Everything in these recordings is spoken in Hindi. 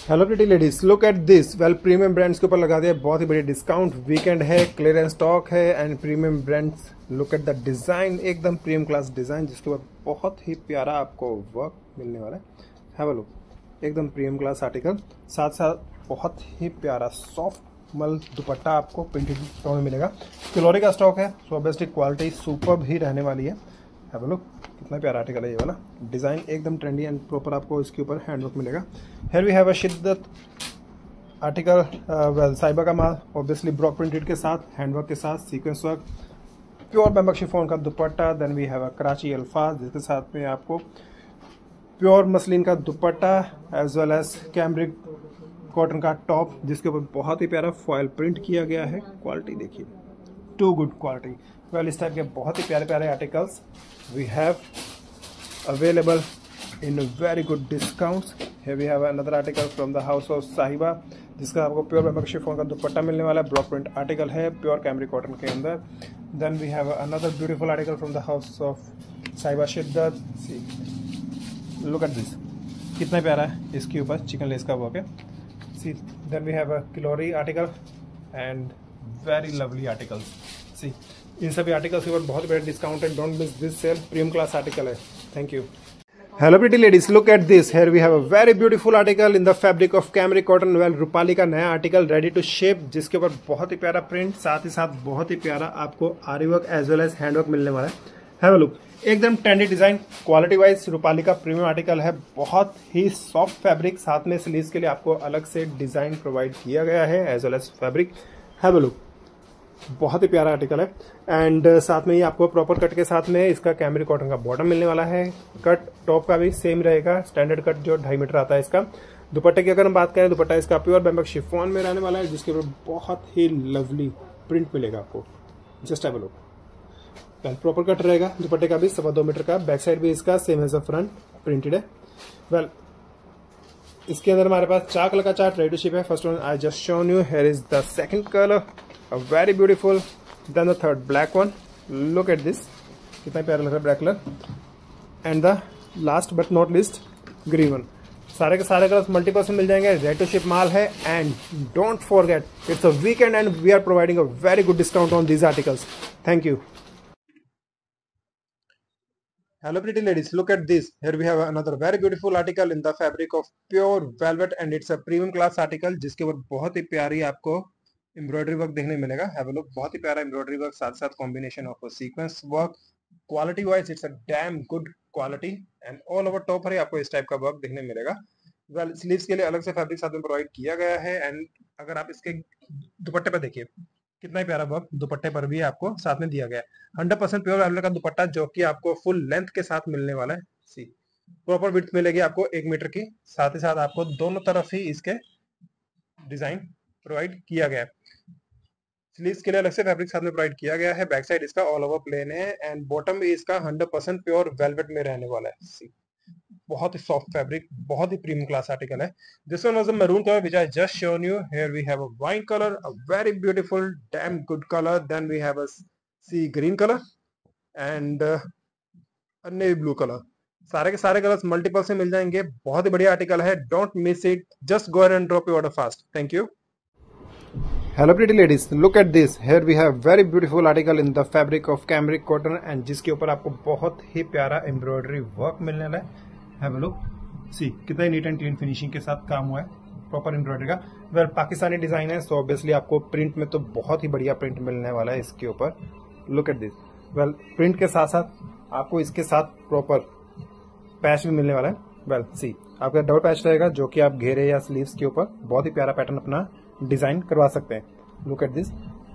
Hello pretty ladies, look at this. Well, premium brands के ऊपर लगा दिया बहुत ही बड़ी डिस्काउंट। वीकेंड है, क्लियरेंस स्टॉक है and premium brands. Look at the design, एकदम प्रीमियम क्लास डिजाइन जिसके ऊपर बहुत ही प्यारा आपको वर्क मिलने वाला है। हैव अ लुक, एकदम प्रीमियम क्लास आर्टिकल, साथ साथ बहुत ही प्यारा सॉफ्ट मल दुपट्टा आपको प्रिंटेड में मिलेगा। क्लोरी का स्टॉक है, सो ऑब्वियसली क्वालिटी सुपर्ब ही रहने वाली है। हैव अ लुक, कितना प्यारा आर्टिकल है ये वाला। डिजाइन एकदम ट्रेंडी एंड प्रॉपर आपको इसके ऊपर हैंडवर्क मिलेगा। हेयर वी हैव अ शिद्दत आर्टिकल, वेल साइबा का माल, ऑब्वियसली ब्रॉक प्रिंटेड के साथ, हैंडवर्क के साथ, सीक्वेंस वर्क, प्योर बैम्बक शिफॉन का दुपट्टा। Then we have a Karachi अल्फाज जिसके साथ में आपको प्योर मसलिन का दुपट्टा as well as cambric cotton का टॉप जिसके ऊपर बहुत ही प्यारा फॉयल प्रिंट किया गया है। Quality too, good good quality. वेल, इस टाइप के बहुत ही प्यारे प्यारे articles we have available in very good discounts. Here we have another article from the house of साहिबा जिसका आपको प्योर बैम्बक शिफॉन का दुपट्टा मिलने वाला है। ब्लॉक प्रिंट आर्टिकल है प्योर कैमरिक कॉटन के अंदर। Then we have another beautiful article from the house of Sahiba Shiddat. C, look at this, कितना प्यारा है इसके ऊपर चिकन लेस का वर्क है। See, then we have a क्लोरी article and very lovely articles. See, इन सभी आर्टिकल्स के ऊपर बहुत बड़ा डिस्काउंट है। Don't miss this sale, premium class article है। Thank you. Hello pretty ladies, look at this. Here we have a very beautiful article in the fabric of cambric cotton. Well, Rupali का नया आर्टिकल रेडी टू शेप जिसके ऊपर बहुत ही प्यारा प्रिंट, साथ ही साथ बहुत ही प्यारा आपको आरी work as well as hand work मिलने वाला है। हैव अ लुक, एकदम trendy design, quality wise Rupali का प्रीमियम आर्टिकल है। बहुत ही सॉफ्ट फैब्रिक, साथ में स्लीव्स के लिए आपको अलग से डिजाइन प्रोवाइड किया गया है as well as fabric. Have a look, बहुत ही प्यारा आर्टिकल है एंड साथ में ही आपको प्रॉपर कट के साथ में इसका कैमरिक कॉटन का बॉटम मिलने वाला है। कट टॉप का भी सेम रहेगा, स्टैंडर्ड कट जो 2.5 मीटर आता है इसका। दुपट्टे की अगर हम बात करें, दुपट्टा इसका प्योर बैम्बक शिफॉन में रहने वाला है जिसके ऊपर बहुत ही लवली प्रिंट मिलेगा आपको। Just have a look, well proper cut रहेगा दुपट्टे का भी, 2.25 मीटर का। बैक साइड भी इसका same as a front printed है। वेल, इसके अंदर हमारे पास 4 कलर का चार्ट रेडी टू शिप है। First one I just shown you, here is the second colour, a very beautiful, then the third black one. Look at this, कितना प्यारा लग रहा है black colour. And the last but not least green one. सारे के सारे कलर्स मल्टीपल से मिल जाएंगे, रेडी टू शिप माल है। And don't forget it's a weekend and we are providing a very good discount on these articles. Thank you. Hello pretty ladies, look at this. Here we have another very beautiful article in the fabric of pure velvet and it's a premium class article जिसके ऊपर बहुत ही प्यारी आपको एम्ब्रॉयडरी वर्क देखने मिलेगा। हैव अ लुक, बहुत ही प्यारा एम्ब्रॉयडरी वर्क, साथ साथ combination of sequence work. Quality wise it's a damn good quality and all over top पर ही आपको इस टाइप का वर्क देखने मिलेगा। वेल, स्लीव्स के लिए अलग से फैब्रिक साथ में प्रोवाइड किया गया है। एंड अगर आप इसके दुपट्टे पर देखिए, कितना ही प्यारा वर्क दुपट्टे पर भी आपको साथ में दिया गया है। 100% प्योर वेलवेट का दुपट्टा जो कि आपको फुल लेंथ के साथ मिलने वाला है। सी, प्रॉपर विड्थ मिलेगी आपको 1 मीटर की, साथ ही साथ आपको दोनों तरफ ही इसके डिजाइन प्रोवाइड किया गया है। स्लीव्स के लिए अलग से फैब्रिक साथ में प्रोवाइड किया गया है। बैक साइड इसका ऑल ओवर प्लेन है एंड बॉटम भी इसका 100% प्योर वेलवेट में रहने वाला है। सी, बहुत ही सॉफ्ट फैब्रिक, बहुत ही प्रीमियम क्लास आर्टिकल है। This one was a maroon colour which I just shown you. Here we have a wine colour, a very beautiful damn good colour. Then we have a sea green colour and a navy blue colour. सारे के सारे कलर्स मल्टीपल से मिल जाएंगे। बहुत ही बढ़िया आर्टिकल है, don't miss it. Just go and drop your order fast. Thank you. Hello pretty ladies, look at this. Here we have very beautiful article in the fabric of cambric cotton and जिसके ऊपर आपको बहुत ही प्यारा एम्ब्रॉयडरी वर्क मिलने वाला है। हैव अ लुक, सी कितना ही नीट एंड क्लीन फिनिशिंग के साथ काम हुआ है, प्रॉपर एम्ब्रॉयडरी का। वेल, पाकिस्तानी डिजाइन है सो ऑब्वियसली आपको प्रिंट में तो बहुत ही बढ़िया प्रिंट मिलने वाला है इसके ऊपर। Look at this. Well, print के साथ साथ आपको इसके साथ प्रॉपर पैच भी मिलने वाला है। वेल, सी आपका डबल पैच रहेगा जो कि आप घेरे या स्लीव्स के ऊपर बहुत ही प्यारा पैटर्न अपना डिजाइन करवा सकते हैं। Look at this.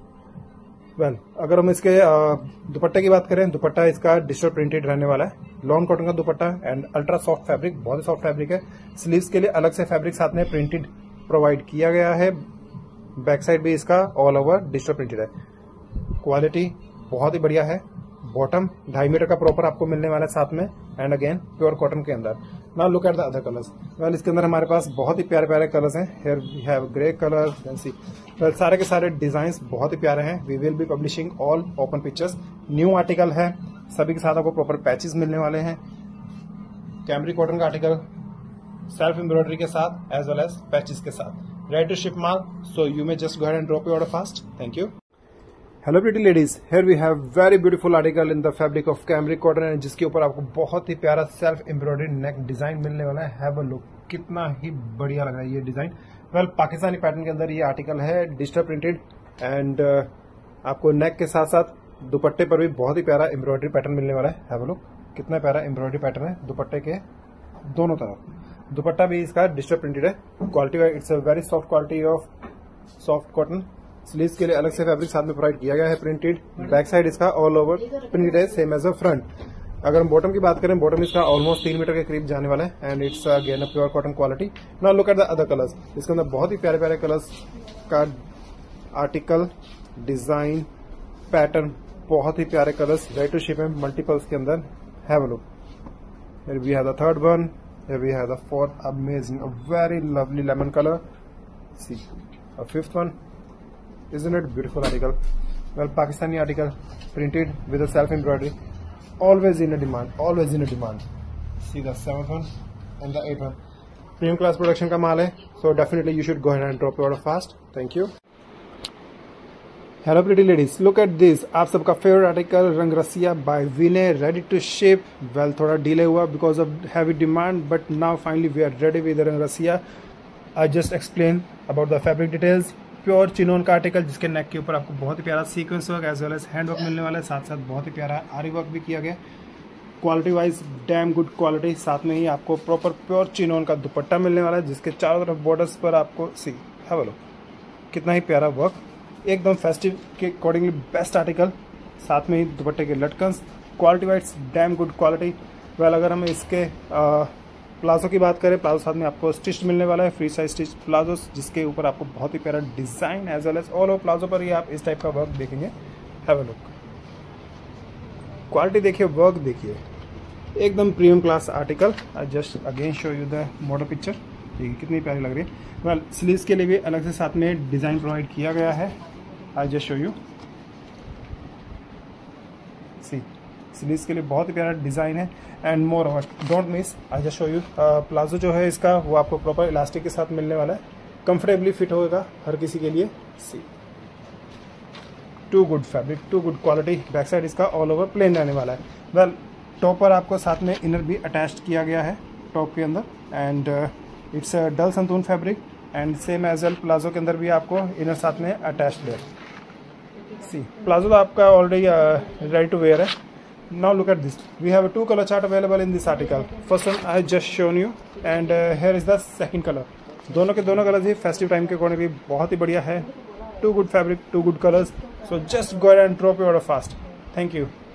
वेल, अगर हम इसके दुपट्टे की बात करें, दुपट्टा इसका डिजिटल प्रिंटेड रहने वाला है। लॉन्ग कॉटन का dupatta and ultra soft fabric, बहुत ही सॉफ्ट फैब्रिक है। स्लीव्स के लिए अलग से फैब्रिक साथ में प्रिंटेड प्रोवाइड किया गया है। बैक साइड भी इसका ऑल ओवर डिजिटल प्रिंटेड है। क्वालिटी बहुत ही बढ़िया है। बॉटम 2.5 मीटर का प्रॉपर आपको मिलने वाला है साथ में एंड अगेन प्योर कॉटन के अंदर। Now look at the other colours. Well, इसके अंदर हमारे पास बहुत ही प्यारे प्यारे कलर्स हैं। Here we have grey colour, then sea. Well, सारे के सारे डिजाइन्स बहुत ही प्यारे हैं। We will be publishing all open pictures. New article है, सभी के साथ आपको प्रॉपर पैचेस मिलने वाले हैं। कैमरिक कॉटन का आर्टिकल सेल्फ एम्ब्रॉयडरी के साथ एज वेल एज पैचेस के साथ। रेडी टू शिप माल, so you may just go ahead and drop your order fast. Thank you. Hello pretty ladies, here we have very beautiful article in the fabric of cambric cotton and जिसके ऊपर आपको बहुत ही प्यारा सेल्फ एम्ब्रॉयडरी नेक डिजाइन मिलने वाला है। हैव अ लुक, कितना ही बढ़िया लग रहा है ये डिजाइन। वेल पाकिस्तानी पैटर्न के अंदर ये आर्टिकल है, डिजिटल प्रिंटेड एंड आपको नेक के साथ साथ दुपट्टे पर भी बहुत ही प्यारा एम्ब्रॉयडरी पैटर्न मिलने वाला है। हैव अ लुक, कितना प्यारा एम्ब्रॉयडरी पैटर्न है दुपट्टे के दोनों तरफ। दुपट्टा भी इसका डिजिटल प्रिंटेड है। Quality wise it's a very soft quality of soft cotton. Sleeves के लिए अलग से फैब्रिक साथ में प्रोवाइड किया गया है प्रिंटेड। बैक साइड इसका ऑल ओवर प्रिंटेड है, सेम एज अ फ्रंट। अगर हम बॉटम की बात करें, बॉटम इसका ऑलमोस्ट 3 मीटर के करीब जाने वाला है and it's again a pure cotton quality. Now look at the other colours. इसके अंदर बहुत ही प्यारे प्यारे कलर्स का आर्टिकल, डिजाइन, पैटर्न, बहुत ही प्यारे कलर्स। रेडी टू शिप है मल्टीपल्स के अंदर। Have a look, here we have the third one, here we have the fourth, amazing, a very lovely lemon color. See, a fifth one, isn't it beautiful article? Well, Pakistani article, printed with a self embroidery, always in a demand, always in a demand. See the 7th one and the 8th one. Premium class production का माल है, so definitely you should go ahead and drop your order fast. Thank you. Hello pretty ladies, look at this. आप सबका favourite article Rangrasiya by Vinay, ready to ship. Well थोड़ा डिले हुआ because of heavy demand, but now finally we are ready with Rangrasiya. I just explain about the fabric details. Pure chinon का आर्टिकल जिसके नेक के ऊपर आपको बहुत ही प्यारा sequence work as well as hand work मिलने वाला है, साथ साथ बहुत ही प्यारा आरी वर्क भी किया गया। Quality wise damn good quality. साथ में ही आपको प्रॉपर प्योर चिनोन का दुपट्टा मिलने वाला है जिसके चारों तरफ बॉर्डर्स पर आपको सी हैव अ लुक, कितना ही प्यारा वर्क, एकदम फेस्टिव के अकॉर्डिंगली बेस्ट आर्टिकल। साथ में ही दुपट्टे के लटकन्स, quality wise damn good quality. Well अगर हम इसके प्लाजो की बात करें, प्लाजो साथ में आपको स्टिच मिलने वाला है, फ्री साइज स्टिच प्लाजो जिसके ऊपर आपको बहुत ही प्यारा design as well as all over palazzo पर ही आप इस टाइप का वर्क देखेंगे। हैव अ लुक, क्वालिटी देखिए, वर्क देखिए, एकदम premium class article. I just again show you the model picture, देखिए कितनी प्यारी लग रही है। वेल स्लीव्स के लिए भी अलग से साथ में डिजाइन प्रोवाइड किया गया है। I just show you, see sleeves के लिए बहुत ही प्यारा डिजाइन है and moreover don't miss. I just show you palazzo जो है इसका वो आपको प्रॉपर इलास्टिक के साथ मिलने वाला है, कंफर्टेबली फिट होगा हर किसी के लिए। See too good fabric, too good quality. Back side इसका ऑल ओवर प्लेन रहने वाला है। वेल टॉप पर आपको साथ में इनर भी अटैच किया गया है टॉप के अंदर and it's dull santoon fabric and same as well palazzo के अंदर भी आपको इनर साथ में अटैच्ड है। सी प्लाजो तो आपका ऑलरेडी रेडी टू वेयर है। Now look at this, we have 2 color chart available in this article. First one I just shown you and here is the second colour. दोनों के दोनों कलर्स ही फेस्टिव टाइम के अकॉर्डिंग भी बहुत ही बढ़िया है। Too good fabric, too good colours, so just go and drop your order fast. Thank you.